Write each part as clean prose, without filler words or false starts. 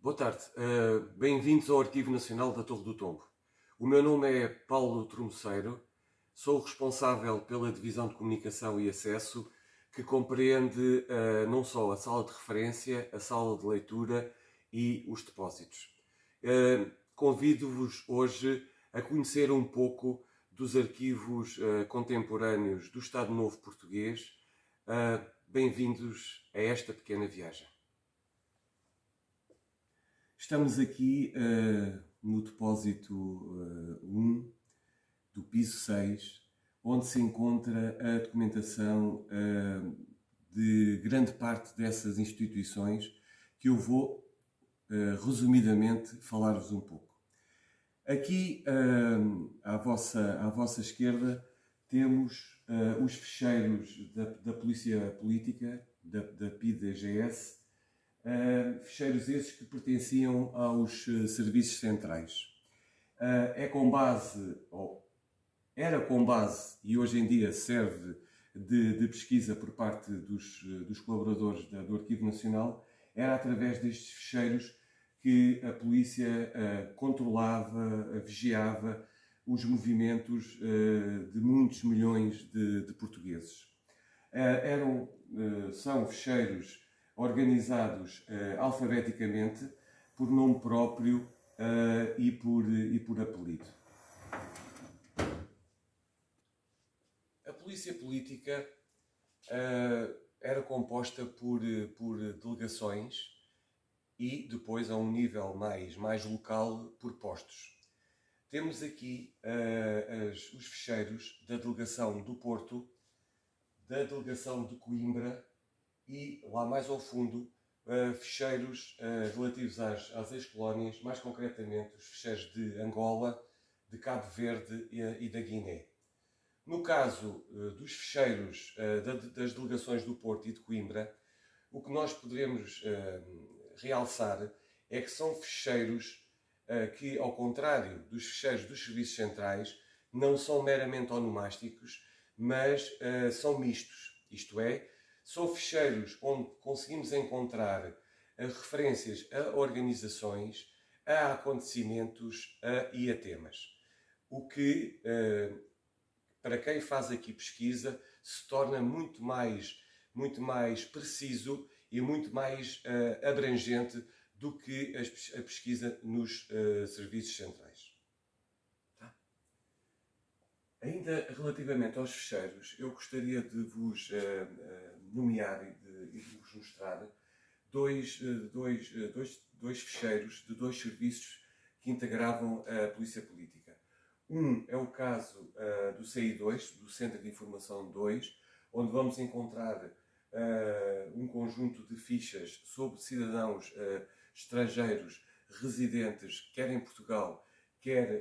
Boa tarde, bem-vindos ao Arquivo Nacional da Torre do Tombo. O meu nome é Paulo Tromoceiro, sou responsável pela Divisão de Comunicação e Acesso, que compreende não só a sala de referência, a sala de leitura e os depósitos. Convido-vos hoje a conhecer um pouco dos arquivos contemporâneos do Estado Novo Português. Bem-vindos a esta pequena viagem. Estamos aqui no depósito 1 do piso 6, onde se encontra a documentação de grande parte dessas instituições, que eu vou resumidamente falar-vos um pouco. Aqui à vossa esquerda temos os ficheiros da Polícia Política, da PIDE-DGS, ficheiros esses que pertenciam aos serviços centrais. Era com base, e hoje em dia serve de pesquisa por parte dos colaboradores do Arquivo Nacional, era através destes ficheiros que a polícia controlava, vigiava os movimentos de muitos milhões de portugueses. São ficheiros organizados alfabeticamente, por nome próprio e por apelido. A Polícia Política era composta por delegações e depois, a um nível mais local, por postos. Temos aqui os ficheiros da Delegação do Porto, da Delegação de Coimbra e, lá mais ao fundo, ficheiros relativos às ex-colónias, mais concretamente os ficheiros de Angola, de Cabo Verde e da Guiné. No caso dos ficheiros das delegações do Porto e de Coimbra, o que nós poderemos realçar é que são ficheiros que, ao contrário dos ficheiros dos serviços centrais, não são meramente onomásticos, mas são mistos. Isto é, são ficheiros onde conseguimos encontrar referências a organizações, a acontecimentos e a temas. O que, para quem faz aqui pesquisa, se torna muito mais preciso e muito mais abrangente do que a pesquisa nos serviços centrais. Tá? Ainda relativamente aos ficheiros, eu gostaria de vos nomear e de vos mostrar dois ficheiros de dois serviços que integravam a Polícia Política. Um é o caso do CI2, do Centro de Informação 2, onde vamos encontrar um conjunto de fichas sobre cidadãos estrangeiros residentes, quer em Portugal, quer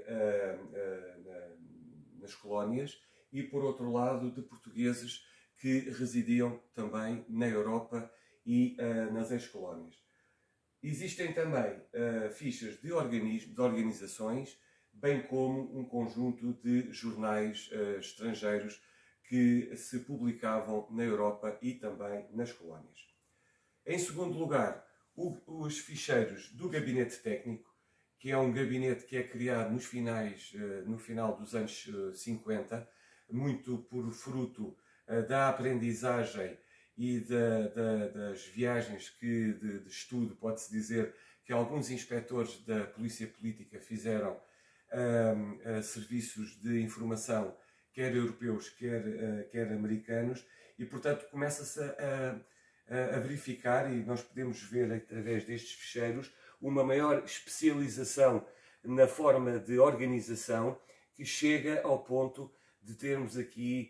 nas colónias, e, por outro lado, de portugueses que residiam também na Europa e nas ex-colónias. Existem também fichas de organizações, bem como um conjunto de jornais estrangeiros que se publicavam na Europa e também nas colónias. Em segundo lugar, os ficheiros do Gabinete Técnico, que é um gabinete que é criado no final dos anos 50, muito por fruto da aprendizagem e das viagens de estudo, pode-se dizer, que alguns inspectores da Polícia Política fizeram a serviços de informação, quer europeus, quer americanos, e, portanto, começa-se a verificar, e nós podemos ver através destes ficheiros, uma maior especialização na forma de organização, que chega ao ponto de termos aqui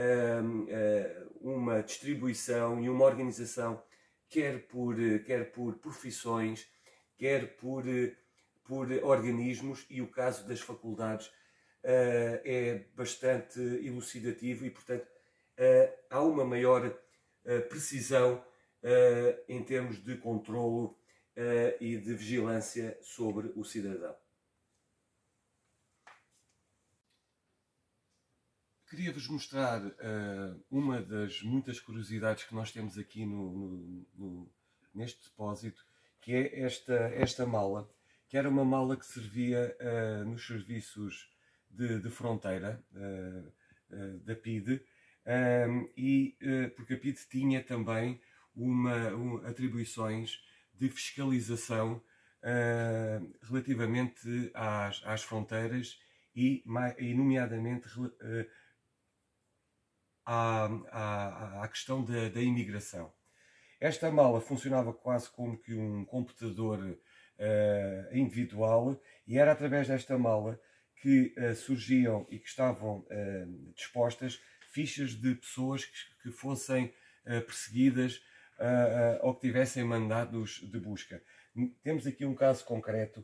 uma distribuição e uma organização, quer por profissões, quer por organismos, e o caso das faculdades é bastante elucidativo e, portanto, há uma maior precisão em termos de controlo e de vigilância sobre o cidadão. Queria-vos mostrar uma das muitas curiosidades que nós temos aqui neste depósito, que é esta mala, que era uma mala que servia nos serviços de fronteira da PIDE, porque a PIDE tinha também atribuições de fiscalização relativamente às fronteiras e nomeadamente à questão da imigração. Esta mala funcionava quase como que um computador individual, e era através desta mala que surgiam e que estavam dispostas fichas de pessoas que fossem perseguidas ou que tivessem mandados de busca. Temos aqui um caso concreto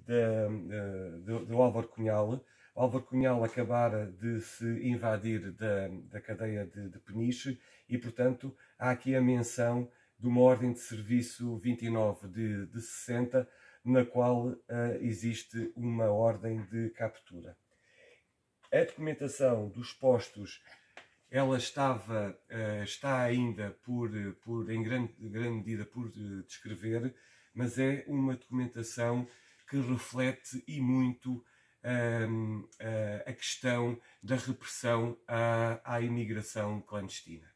do Álvaro Cunhal. O Álvaro Cunhal acabara de se invadir da cadeia de Peniche e, portanto, há aqui a menção de uma ordem de serviço 29 de 60, na qual existe uma ordem de captura. A documentação dos postos, ela está ainda em grande medida por descrever, mas é uma documentação que reflete e muito a questão da repressão à imigração clandestina.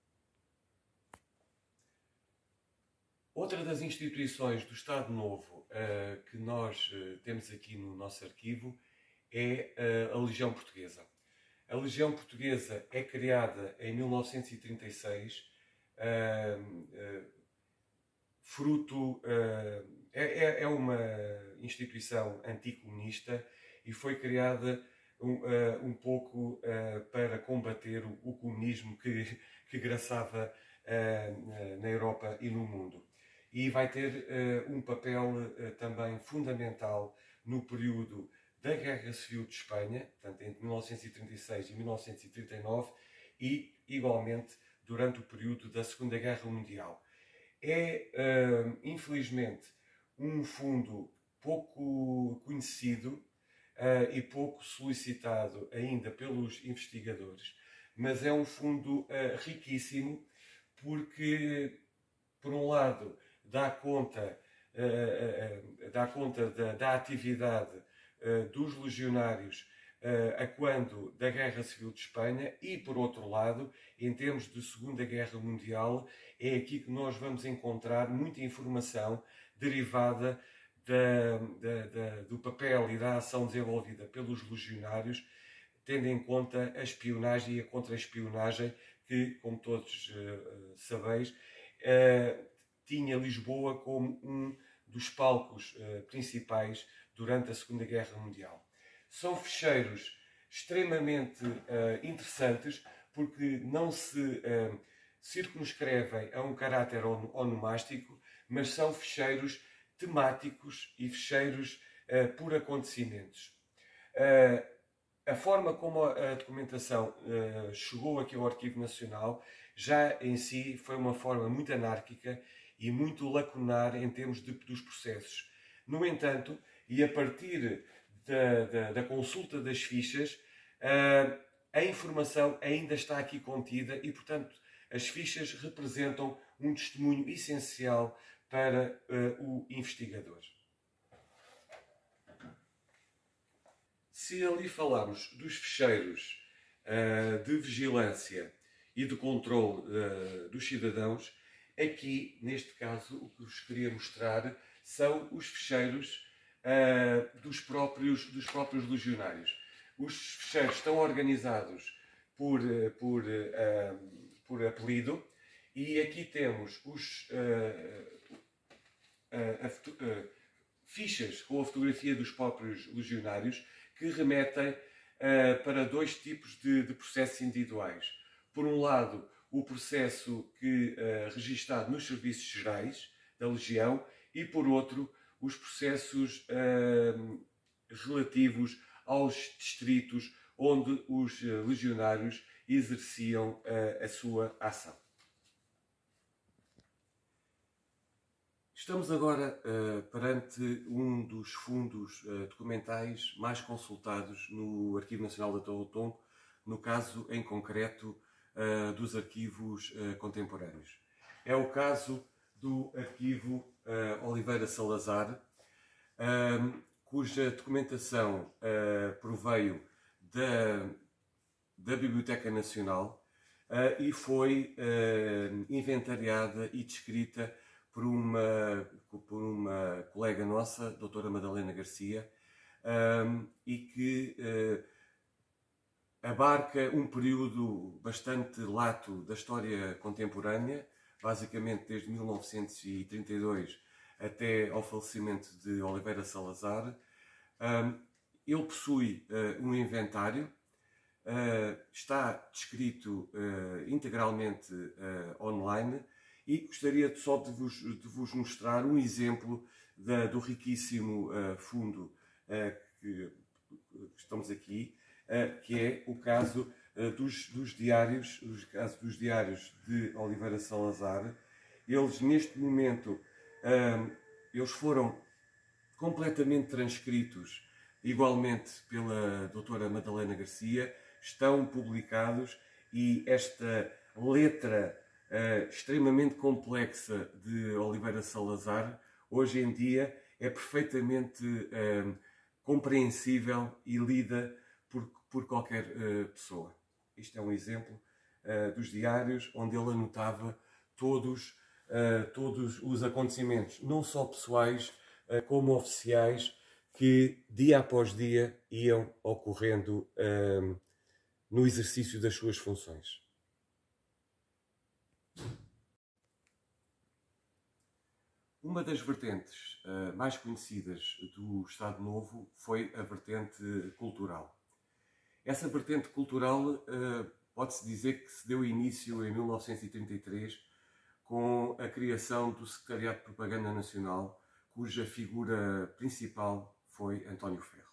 Outra das instituições do Estado Novo que nós temos aqui no nosso arquivo é a Legião Portuguesa. A Legião Portuguesa é criada em 1936, é uma instituição anticomunista e foi criada um pouco para combater o comunismo que graçava na Europa e no mundo. E vai ter um papel também fundamental no período da Guerra Civil de Espanha, portanto, entre 1936 e 1939, e igualmente durante o período da Segunda Guerra Mundial. É, infelizmente, um fundo pouco conhecido e pouco solicitado ainda pelos investigadores, mas é um fundo riquíssimo porque, por um lado, dá conta da atividade dos legionários a quando da Guerra Civil de Espanha e, por outro lado, em termos de Segunda Guerra Mundial, é aqui que nós vamos encontrar muita informação derivada do papel e da ação desenvolvida pelos legionários, tendo em conta a espionagem e a contra-espionagem que, como todos sabeis, tinha Lisboa como um dos palcos principais durante a Segunda Guerra Mundial. São ficheiros extremamente interessantes porque não se circunscrevem a um caráter onomástico, mas são ficheiros temáticos e ficheiros por acontecimentos. A forma como a documentação chegou aqui ao Arquivo Nacional já em si foi uma forma muito anárquica e muito lacunar em termos dos processos. No entanto, e a partir da consulta das fichas, a informação ainda está aqui contida e, portanto, as fichas representam um testemunho essencial para o investigador. Se ali falarmos dos ficheiros de vigilância e de controle dos cidadãos, aqui, neste caso, o que vos queria mostrar são os ficheiros dos próprios legionários. Os ficheiros estão organizados por apelido e aqui temos fichas com a fotografia dos próprios legionários que remetem para dois tipos de processos individuais. Por um lado, o processo registado nos serviços gerais da Legião e, por outro, os processos relativos aos distritos onde os legionários exerciam a sua ação. Estamos agora perante um dos fundos documentais mais consultados no Arquivo Nacional da Torre do Tombo, no caso em concreto dos arquivos contemporâneos. É o caso do arquivo Oliveira Salazar, cuja documentação proveio da Biblioteca Nacional e foi inventariada e descrita por uma colega nossa, doutora Madalena Garcia, e que abarca um período bastante lato da história contemporânea, basicamente desde 1932 até ao falecimento de Oliveira Salazar. Ele possui um inventário, está descrito integralmente online, e gostaria só de vos mostrar um exemplo do riquíssimo fundo que estamos aqui, que é o caso dos diários de Oliveira Salazar. Eles, neste momento, eles foram completamente transcritos, igualmente pela doutora Madalena Garcia, estão publicados, e esta letra extremamente complexa de Oliveira Salazar, hoje em dia, é perfeitamente compreensível e lida por qualquer pessoa. Isto é um exemplo dos diários onde ele anotava todos os acontecimentos, não só pessoais como oficiais, que dia após dia iam ocorrendo no exercício das suas funções. Uma das vertentes mais conhecidas do Estado Novo foi a vertente cultural. Essa vertente cultural pode-se dizer que se deu início em 1933 com a criação do Secretariado de Propaganda Nacional, cuja figura principal foi António Ferro.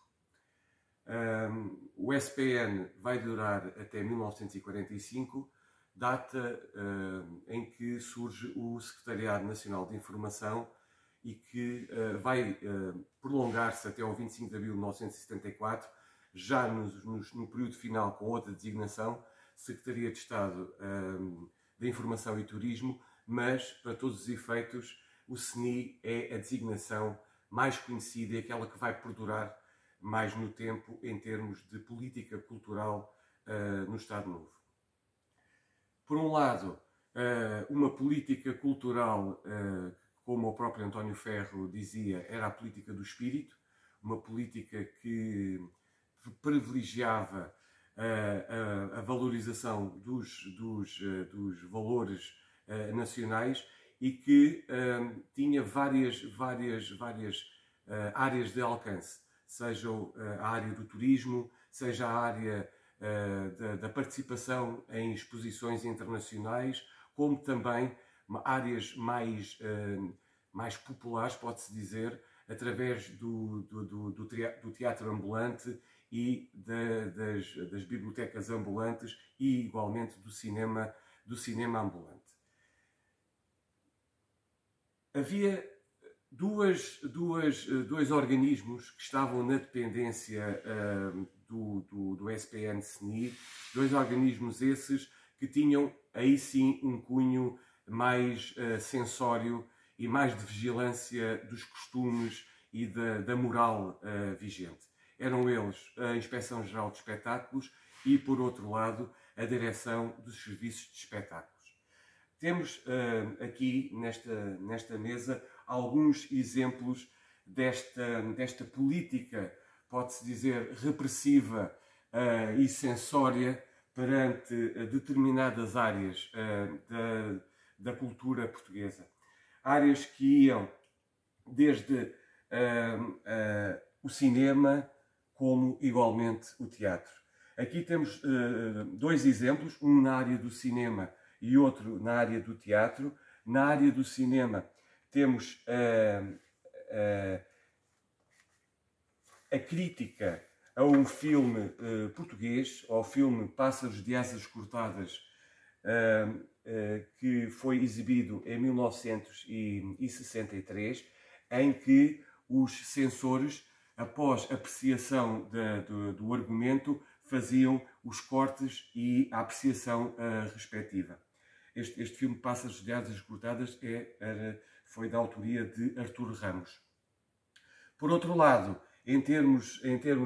O SPN vai durar até 1945, data em que surge o Secretariado Nacional de Informação e que vai prolongar-se até ao 25 de abril de 1974, já no período final com outra designação, Secretaria de Estado da Informação e Turismo, mas, para todos os efeitos, o SNI é a designação mais conhecida e aquela que vai perdurar mais no tempo em termos de política cultural no Estado Novo. Por um lado, uma política cultural, como o próprio António Ferro dizia, era a política do espírito, uma política que privilegiava a valorização dos valores nacionais e que tinha várias áreas de alcance, seja a área do turismo, seja a área da participação em exposições internacionais, como também áreas mais populares, pode-se dizer, através do teatro ambulante e das bibliotecas ambulantes e, igualmente, do cinema ambulante. Havia dois organismos que estavam na dependência do SPN-SNI, dois organismos esses que tinham aí sim um cunho mais sensório e mais de vigilância dos costumes e da moral vigente. Eram eles a Inspeção-Geral de Espetáculos e, por outro lado, a Direção dos Serviços de Espetáculos. Temos aqui nesta mesa alguns exemplos desta política, pode-se dizer, repressiva e sensória perante determinadas áreas da cultura portuguesa. Áreas que iam desde o cinema como, igualmente, o teatro. Aqui temos dois exemplos, um na área do cinema e outro na área do teatro. Na área do cinema temos a crítica a um filme português, ao filme Pássaros de Asas Cortadas, que foi exibido em 1963, em que os censores, após apreciação do argumento, faziam os cortes e a apreciação respectiva. Este filme Pássaros de Asas Cortadas foi da autoria de Artur Ramos. Por outro lado, em termos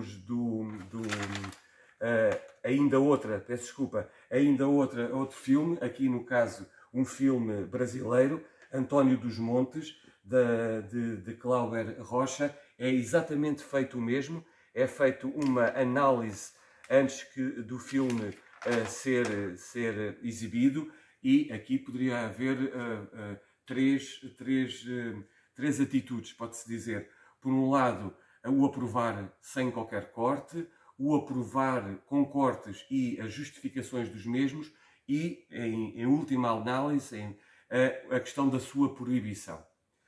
outro filme, aqui no caso um filme brasileiro, António dos Montes, de Cláudio Rocha, é exatamente feito o mesmo, é feito uma análise antes do filme ser exibido, e aqui poderia haver três atitudes, pode-se dizer. Por um lado, o aprovar sem qualquer corte, o aprovar com cortes e as justificações dos mesmos, e, em última análise, a questão da sua proibição.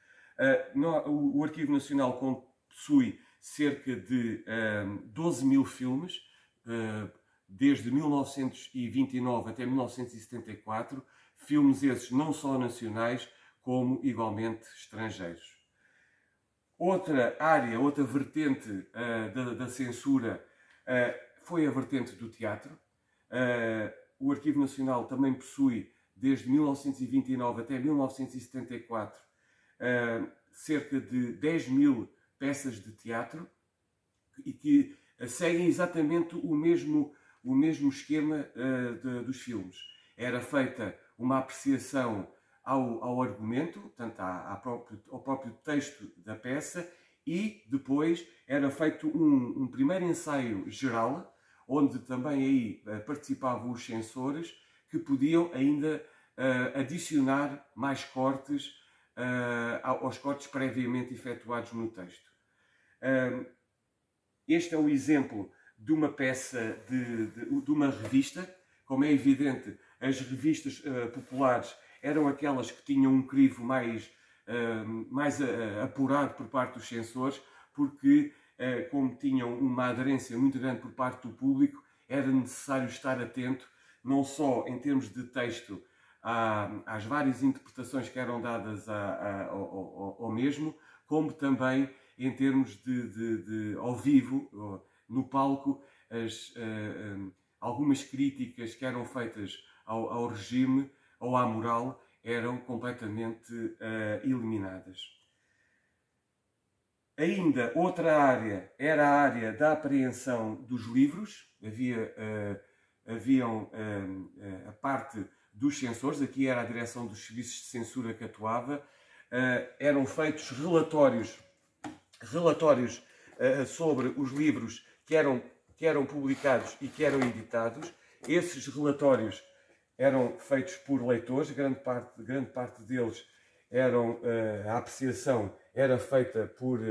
O Arquivo Nacional possui cerca de 12 mil filmes, desde 1929 até 1974, filmes esses não só nacionais, como igualmente estrangeiros. Outra área, outra vertente da censura foi a vertente do teatro. O Arquivo Nacional também possui, desde 1929 até 1974, cerca de 10 mil peças de teatro, e que seguem exatamente o mesmo esquema dos filmes. Era feita uma apreciação ao argumento, portanto, ao próprio texto da peça, e depois era feito um primeiro ensaio geral, onde também aí participavam os censores, que podiam ainda adicionar mais cortes aos cortes previamente efetuados no texto. Este é o exemplo de uma peça, de uma revista. Como é evidente, as revistas populares eram aquelas que tinham um crivo mais apurado por parte dos censores, porque, como tinham uma aderência muito grande por parte do público, era necessário estar atento, não só em termos de texto, às várias interpretações que eram dadas ao mesmo, como também em termos de ao vivo, no palco, algumas críticas que eram feitas ao regime ou à moral eram completamente eliminadas. Ainda outra área era a área da apreensão dos livros. Haviam a parte dos censores, aqui era a direção dos serviços de censura que atuava. Eram feitos relatórios sobre os livros que eram publicados e que eram editados. Esses relatórios eram feitos por leitores, grande parte deles a apreciação era feita por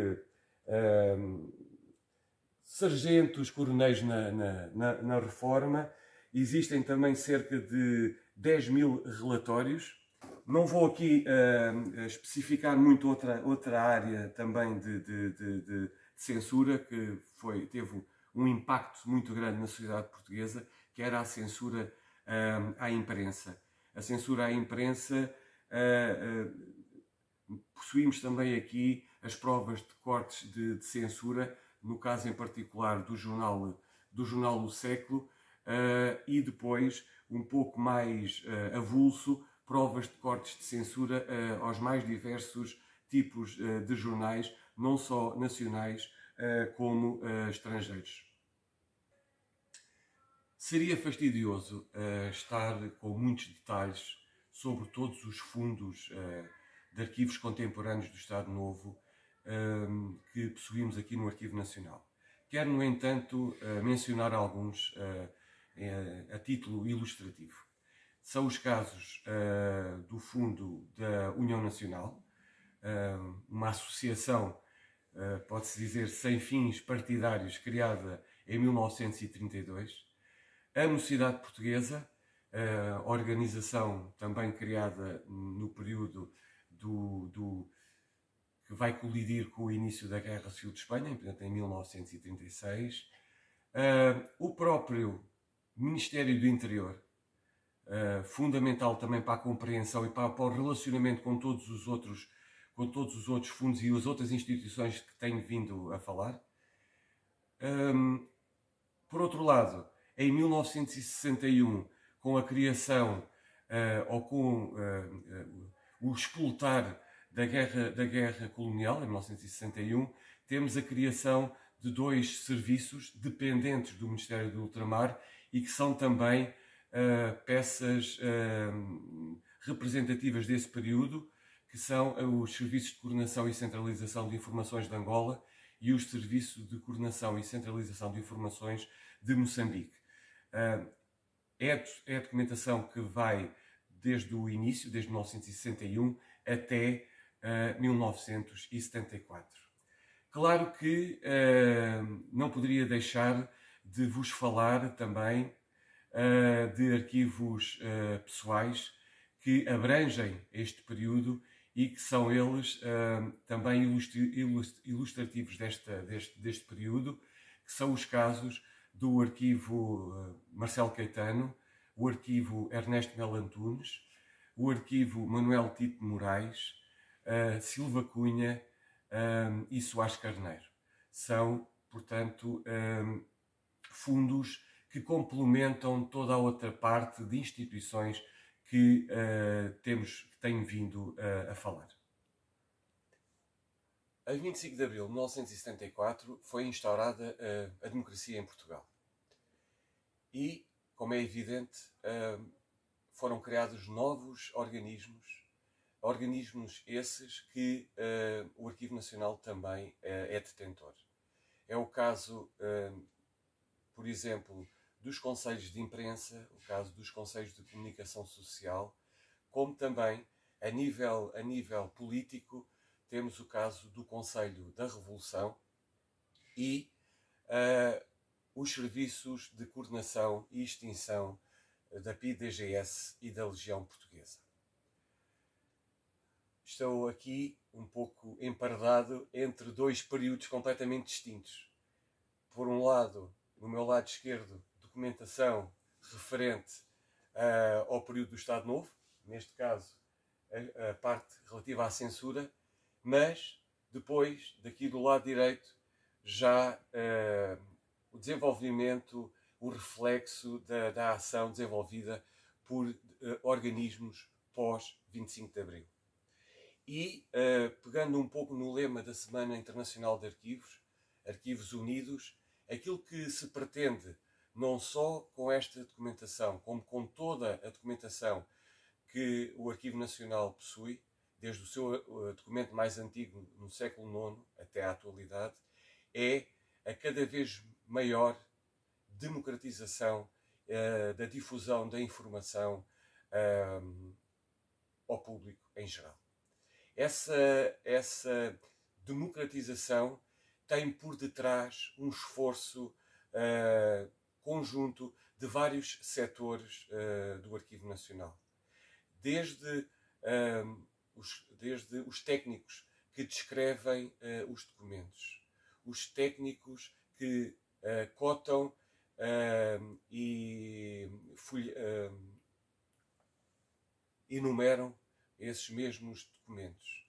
sargentos, coronéis na Reforma. Existem também cerca de 10 mil relatórios. Não vou aqui especificar muito outra área também de censura que teve um impacto muito grande na sociedade portuguesa, que era a censura à imprensa. A censura à imprensa, possuímos também aqui as provas de cortes de censura, no caso em particular do jornal O Século, e depois, um pouco mais avulso, provas de cortes de censura aos mais diversos tipos de jornais, não só nacionais como estrangeiros. Seria fastidioso estar com muitos detalhes sobre todos os fundos de arquivos contemporâneos do Estado Novo que possuímos aqui no Arquivo Nacional. Quero, no entanto, mencionar alguns a título ilustrativo. São os casos do Fundo da União Nacional, uma associação, pode-se dizer, sem fins partidários, criada em 1932. A Mocidade Portuguesa, organização também criada no período que vai colidir com o início da Guerra Civil de Espanha, portanto, em 1936. O próprio Ministério do Interior, fundamental também para a compreensão e para o relacionamento com todos os outros fundos e as outras instituições que tenho vindo a falar. Por outro lado, em 1961, com a criação ou com o explotar da guerra colonial, em 1961, temos a criação de 2 serviços dependentes do Ministério do Ultramar e que são também peças representativas desse período, que são os Serviços de Coordenação e Centralização de Informações de Angola e os Serviços de Coordenação e Centralização de Informações de Moçambique. É a documentação que vai desde o início, desde 1961 até 1974. Claro que não poderia deixar de vos falar também de arquivos pessoais que abrangem este período e que são eles também ilustrativos deste período, que são os casos do arquivo Marcelo Caetano, o arquivo Ernesto Melo Antunes, o arquivo Manuel Tito Moraes, Silva Cunha e Soares Carneiro. São, portanto, fundos que complementam toda a outra parte de instituições que tenho vindo a falar. A 25 de abril de 1974 foi instaurada a democracia em Portugal. E, como é evidente, foram criados novos organismos esses que o Arquivo Nacional também é detentor. É o caso, por exemplo, dos conselhos de imprensa, o caso dos conselhos de comunicação social, como também, a nível político, temos o caso do Conselho da Revolução e os serviços de coordenação e extinção da PIDE-DGS e da Legião Portuguesa. Estou aqui um pouco empardado entre 2 períodos completamente distintos. Por um lado, no meu lado esquerdo, documentação referente ao período do Estado Novo, neste caso a parte relativa à censura, mas depois, daqui do lado direito, já o desenvolvimento, o reflexo da ação desenvolvida por organismos pós-25 de Abril. E, pegando um pouco no lema da Semana Internacional de Arquivos, Arquivos Unidos, aquilo que se pretende, não só com esta documentação, como com toda a documentação que o Arquivo Nacional possui, desde o seu documento mais antigo, no século IX até à atualidade, é a cada vez maior democratização da difusão da informação ao público em geral. Essa democratização tem por detrás um esforço conjunto de vários setores do Arquivo Nacional. Desde os técnicos que descrevem os documentos, os técnicos que cotam e enumeram esses mesmos documentos.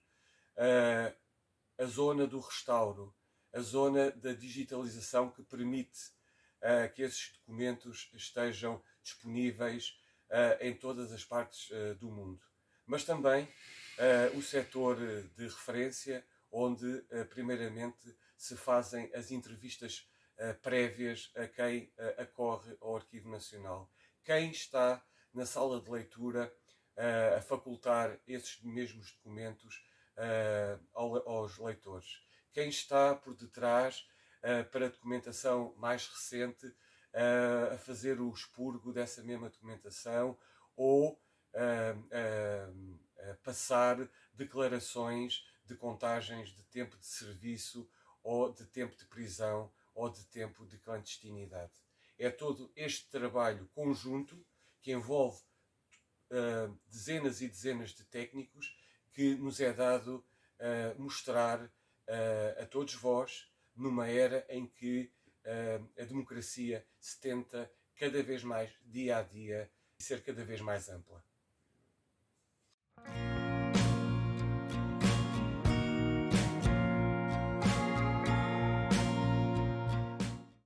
A zona do restauro, a zona da digitalização que permite que esses documentos estejam disponíveis em todas as partes do mundo. Mas também o setor de referência, onde primeiramente se fazem as entrevistas prévias a quem acorre ao Arquivo Nacional. Quem está na sala de leitura a facultar esses mesmos documentos aos leitores. Quem está por detrás para a documentação mais recente a fazer o expurgo dessa mesma documentação ou a passar declarações de contagens de tempo de serviço ou de tempo de prisão ou de tempo de clandestinidade. É todo este trabalho conjunto que envolve dezenas e dezenas de técnicos que nos é dado mostrar a todos vós numa era em que a democracia se tenta cada vez mais, dia a dia, ser cada vez mais ampla.